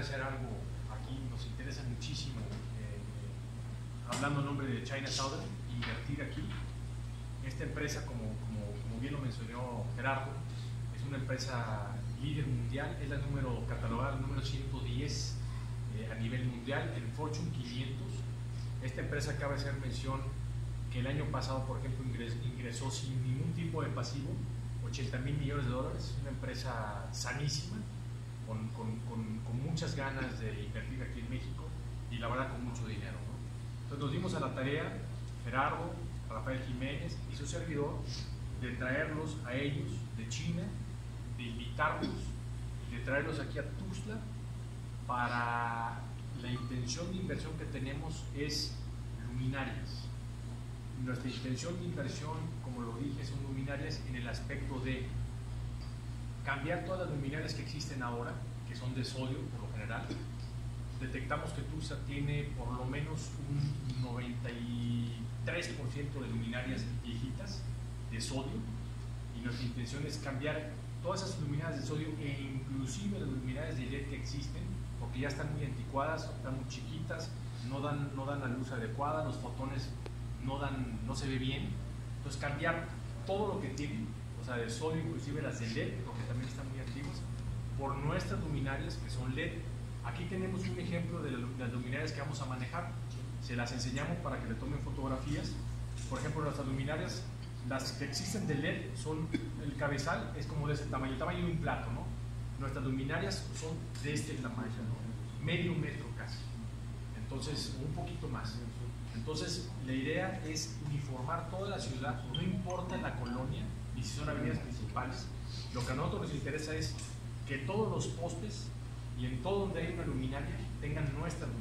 hacer algo aquí, nos interesa muchísimo, hablando en nombre de China Southern, invertir aquí. Esta empresa, como bien lo mencionó Gerardo, es una empresa líder mundial, es la catalogada número 110 a nivel mundial, el Fortune 500. Esta empresa acaba de hacer mención que el año pasado, por ejemplo, ingresó sin ningún tipo de pasivo $80,000 millones, una empresa sanísima, con muchas ganas de invertir aquí en México y la verdad con mucho dinero, ¿no? Entonces nos dimos a la tarea, Gerardo, Rafael Jiménez y su servidor, de traerlos a ellos de China, de invitarlos y de traerlos aquí a Tuxtla. Para la intención de inversión que tenemos es luminarias. Nuestra intención de inversión, como lo dije, son luminarias en el aspecto de cambiar todas las luminarias que existen ahora, que son de sodio por lo general. Detectamos que Tuxtla tiene por lo menos un 93% de luminarias viejitas de sodio, y nuestra intención es cambiar todas esas luminarias de sodio e inclusive las luminarias de LED que existen, porque ya están muy anticuadas, están muy chiquitas, no dan la luz adecuada, los fotones no se ve bien. Entonces cambiar todo lo que tienen, o sea, de sodio, inclusive las de LED, porque también están muy antiguas, por nuestras luminarias que son LED. Aquí tenemos un ejemplo de las luminarias que vamos a manejar. Se las enseñamos para que le tomen fotografías. Por ejemplo, nuestras luminarias, las que existen de LED, son, el cabezal es como de ese tamaño, el tamaño de un plato, ¿no? Nuestras luminarias son de este tamaño, ¿no? Medio metro casi. Entonces, un poquito más. Entonces, la idea es uniformar toda la ciudad, no importa la colonia, ni si son avenidas principales. Lo que a nosotros nos interesa es que todos los postes y en todo donde hay una luminaria tengan nuestras